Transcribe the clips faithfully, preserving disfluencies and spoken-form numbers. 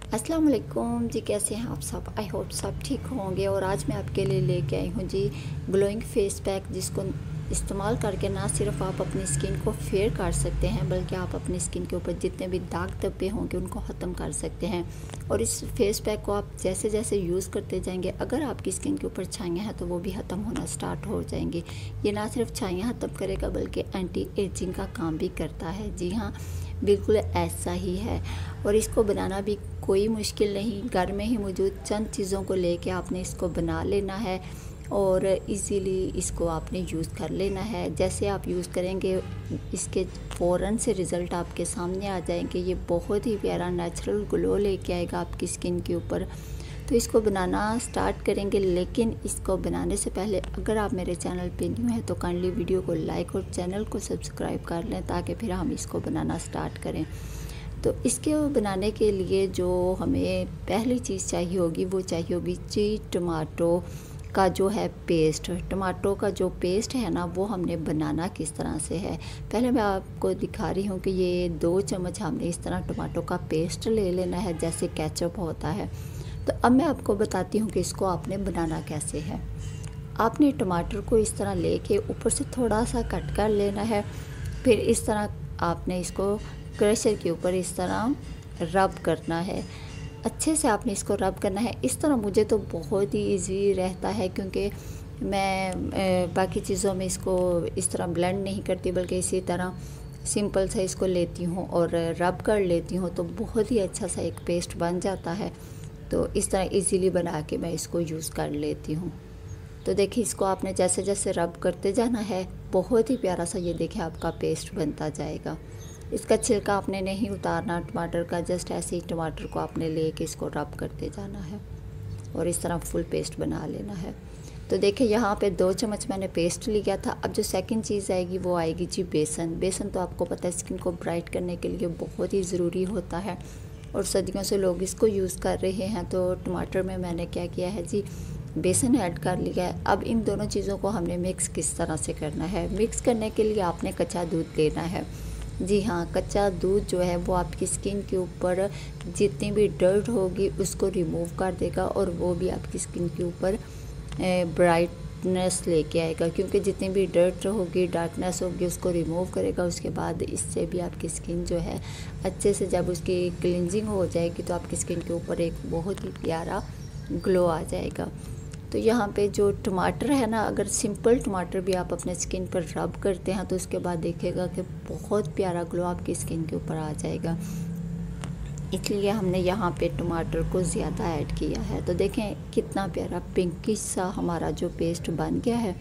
अस्सलाम वालेकुम जी, कैसे हैं आप सब। आई होप सब ठीक होंगे। और आज मैं आपके लिए लेके आई हूँ जी ग्लोइंग फेस पैक, जिसको इस्तेमाल करके ना सिर्फ आप अपनी स्किन को फेयर कर सकते हैं, बल्कि आप अपनी स्किन के ऊपर जितने भी दाग धब्बे होंगे उनको ख़त्म कर सकते हैं। और इस फेस पैक को आप जैसे जैसे यूज़ करते जाएंगे, अगर आपकी स्किन के ऊपर छाइयाँ हैं तो वो भी ख़त्म होना स्टार्ट हो जाएंगी। ये ना सिर्फ छाइयाँ ख़त्म करेगा बल्कि एंटी एजिंग का काम भी करता है। जी हाँ, बिल्कुल ऐसा ही है। और इसको बनाना भी कोई मुश्किल नहीं, घर में ही मौजूद चंद चीज़ों को लेके आपने इसको बना लेना है और इजीली इसको आपने यूज़ कर लेना है। जैसे आप यूज़ करेंगे इसके फ़ौरन से रिज़ल्ट आपके सामने आ जाएंगे। ये बहुत ही प्यारा नेचुरल ग्लो लेके आएगा आपकी स्किन के ऊपर। तो इसको बनाना स्टार्ट करेंगे, लेकिन इसको बनाने से पहले अगर आप मेरे चैनल पे न्यू हैं तो काइंडली वीडियो को लाइक और चैनल को सब्सक्राइब कर लें, ताकि फिर हम इसको बनाना स्टार्ट करें। तो इसके बनाने के लिए जो हमें पहली चीज़ चाहिए होगी वो चाहिए होगी जी टमाटो का जो है पेस्ट। टमाटो का जो पेस्ट है ना, वो हमने बनाना किस तरह से है, पहले मैं आपको दिखा रही हूँ कि ये दो चम्मच हमने इस तरह टमाटो का पेस्ट ले लेना है, जैसे केचप होता है। तो अब मैं आपको बताती हूँ कि इसको आपने बनाना कैसे है। आपने टमाटर को इस तरह लेके ऊपर से थोड़ा सा कट कर लेना है। फिर इस तरह आपने इसको क्रशर के ऊपर इस तरह रब करना है। अच्छे से आपने इसको रब करना है। इस तरह मुझे तो बहुत ही इजी रहता है, क्योंकि मैं बाकी चीज़ों में इसको इस तरह ब्लेंड नहीं करती, बल्कि इसी तरह सिंपल से इसको लेती हूँ और रब कर लेती हूँ, तो बहुत ही अच्छा सा एक पेस्ट बन जाता है। तो इस तरह इजीली बना के मैं इसको यूज़ कर लेती हूँ। तो देखिए, इसको आपने जैसे जैसे रब करते जाना है, बहुत ही प्यारा सा ये देखिए आपका पेस्ट बनता जाएगा। इसका छिलका आपने नहीं उतारना टमाटर का, जस्ट ऐसे ही टमाटर को आपने लेके इसको रब करते जाना है और इस तरह फुल पेस्ट बना लेना है। तो देखिए, यहाँ पे दो चम्मच मैंने पेस्ट लिया था। अब जो सेकंड चीज़ आएगी वो आएगी जी बेसन। बेसन तो आपको पता है स्किन को ब्राइट करने के लिए बहुत ही ज़रूरी होता है और सदियों से लोग इसको यूज़ कर रहे हैं। तो टमाटर में मैंने क्या किया है जी, बेसन ऐड कर लिया है। अब इन दोनों चीज़ों को हमने मिक्स किस तरह से करना है। मिक्स करने के लिए आपने कच्चा दूध लेना है। जी हाँ, कच्चा दूध जो है वो आपकी स्किन के ऊपर जितनी भी डर्ट होगी उसको रिमूव कर देगा और वो भी आपकी स्किन के ऊपर ब्राइटनेस लेके आएगा, क्योंकि जितनी भी डर्ट होगी, डार्कनेस होगी, उसको रिमूव करेगा। उसके बाद इससे भी आपकी स्किन जो है अच्छे से जब उसकी क्लिनजिंग हो जाएगी तो आपकी स्किन के ऊपर एक बहुत ही प्यारा ग्लो आ जाएगा। तो यहाँ पे जो टमाटर है ना, अगर सिंपल टमाटर भी आप अपने स्किन पर रब करते हैं तो उसके बाद देखिएगा कि बहुत प्यारा ग्लो आपकी स्किन के ऊपर आ जाएगा। इसलिए हमने यहाँ पे टमाटर को ज़्यादा ऐड किया है। तो देखें कितना प्यारा पिंकिश सा हमारा जो पेस्ट बन गया है।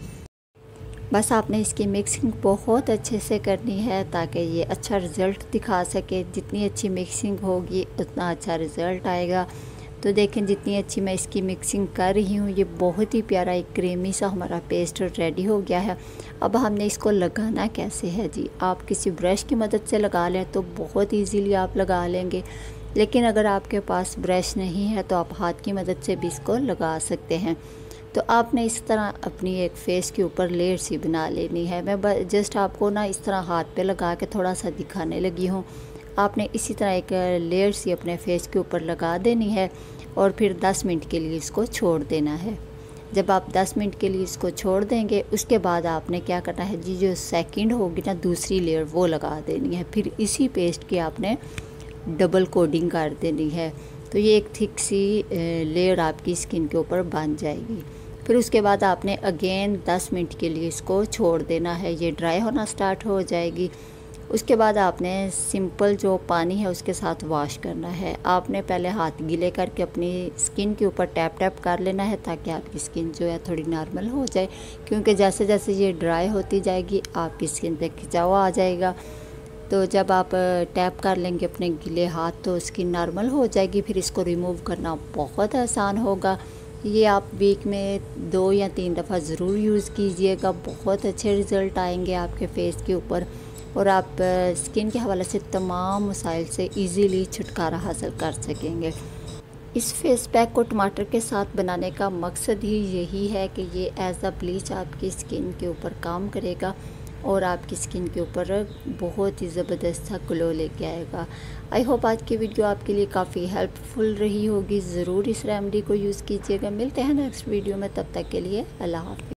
बस आपने इसकी मिक्सिंग बहुत अच्छे से करनी है ताकि ये अच्छा रिज़ल्ट दिखा सके। जितनी अच्छी मिक्सिंग होगी उतना अच्छा रिज़ल्ट आएगा। तो देखें, जितनी अच्छी मैं इसकी मिक्सिंग कर रही हूँ, ये बहुत ही प्यारा एक क्रीमी सा हमारा पेस्ट रेडी हो गया है। अब हमने इसको लगाना कैसे है जी, आप किसी ब्रश की मदद से लगा लें तो बहुत इजीली आप लगा लेंगे, लेकिन अगर आपके पास ब्रश नहीं है तो आप हाथ की मदद से भी इसको लगा सकते हैं। तो आपने इस तरह अपनी एक फ़ेस के ऊपर लेयर सी बना लेनी है। मैं जस्ट आपको ना इस तरह हाथ पे लगा के थोड़ा सा दिखाने लगी हूँ। आपने इसी तरह एक लेयर सी अपने फेस के ऊपर लगा देनी है और फिर दस मिनट के लिए इसको छोड़ देना है। जब आप दस मिनट के लिए इसको छोड़ देंगे, उसके बाद आपने क्या करना है जी, जो सेकंड होगी ना दूसरी लेयर, वो लगा देनी है। फिर इसी पेस्ट की आपने डबल कोटिंग कर देनी है। तो ये एक थिक सी लेयर आपकी स्किन के ऊपर बन जाएगी। फिर उसके बाद आपने अगेन दस मिनट के लिए इसको छोड़ देना है। ये ड्राई होना स्टार्ट हो जाएगी। उसके बाद आपने सिंपल जो पानी है उसके साथ वॉश करना है। आपने पहले हाथ गीले करके अपनी स्किन के ऊपर टैप टैप कर लेना है, ताकि आपकी स्किन जो है थोड़ी नॉर्मल हो जाए, क्योंकि जैसे जैसे ये ड्राई होती जाएगी आपकी स्किन पे खिंचाव आ जाएगा। तो जब आप टैप कर लेंगे अपने गीले हाथ तो स्किन नॉर्मल हो जाएगी। फिर इसको रिमूव करना बहुत आसान होगा। ये आप वीक में दो या तीन दफ़ा ज़रूर यूज़ कीजिएगा, बहुत अच्छे रिज़ल्ट आएंगे आपके फेस के ऊपर और आप स्किन के हवाले से तमाम मसाइल से इजीली छुटकारा हासिल कर सकेंगे। इस फेस पैक को टमाटर के साथ बनाने का मकसद ही यही है कि ये एज अ ब्लीच आपकी स्किन के ऊपर काम करेगा और आपकी स्किन के ऊपर बहुत ही ज़बरदस्त सा ग्लो लेके आएगा। आई होप आज की वीडियो आपके लिए काफ़ी हेल्पफुल रही होगी। ज़रूर इस रेमेडी को यूज़ कीजिएगा। मिलते हैं नेक्स्ट वीडियो में, तब तक के लिए अल्लाह हाफ़िज़।